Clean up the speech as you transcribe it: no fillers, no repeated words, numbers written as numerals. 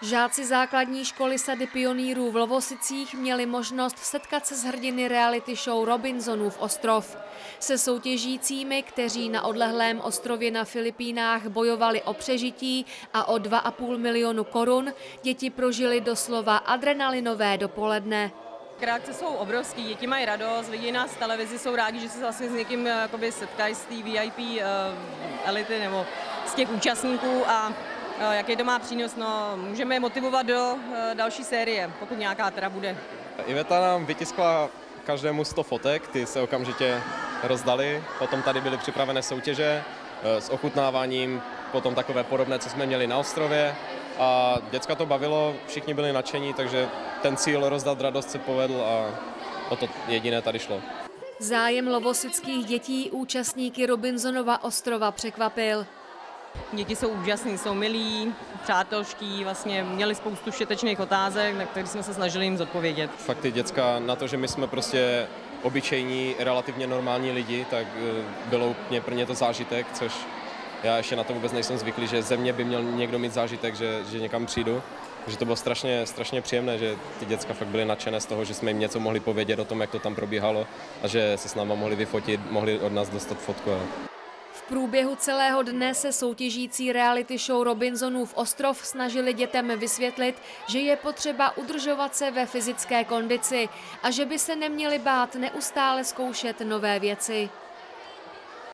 Žáci základní školy Sady pionýrů v Lovosicích měli možnost setkat se s hrdiny reality show Robinsonův ostrov. Se soutěžícími, kteří na odlehlém ostrově na Filipínách bojovali o přežití a o 2,5 milionu korun, děti prožili doslova adrenalinové dopoledne. Reakce jsou obrovský, děti mají radost, vidí nás v televizi, jsou rádi, že se vlastně s někým setkají z té VIP elity nebo z těch účastníků a jaký to má přínos, no, můžeme je motivovat do další série, pokud nějaká teda bude. Iveta nám vytiskla každému 100 fotek, ty se okamžitě rozdali, potom tady byly připravené soutěže s ochutnáváním, potom takové podobné, co jsme měli na ostrově a děcka to bavilo, všichni byli nadšení, takže ten cíl rozdat radost se povedl a o to jediné tady šlo. Zájem lovosických dětí účastníky Robinsonova ostrova překvapil. Děti jsou úžasní, jsou milí, přátelští, vlastně měli spoustu všetečných otázek, na které jsme se snažili jim zodpovědět. Fakt ty děcka na to, že my jsme prostě obyčejní, relativně normální lidi, tak bylo úplně pro ně to zážitek, což já ještě na to vůbec nejsem zvyklý, že ze mě by měl někdo mít zážitek, že někam přijdu. Takže to bylo strašně příjemné, že ty děcka fakt byly nadšené z toho, že jsme jim něco mohli povědět o tom, jak to tam probíhalo a že se s náma mohli vyfotit, mohli od nás dostat fotku. V průběhu celého dne se soutěžící reality show Robinsonův ostrov snažili dětem vysvětlit, že je potřeba udržovat se ve fyzické kondici a že by se neměli bát neustále zkoušet nové věci.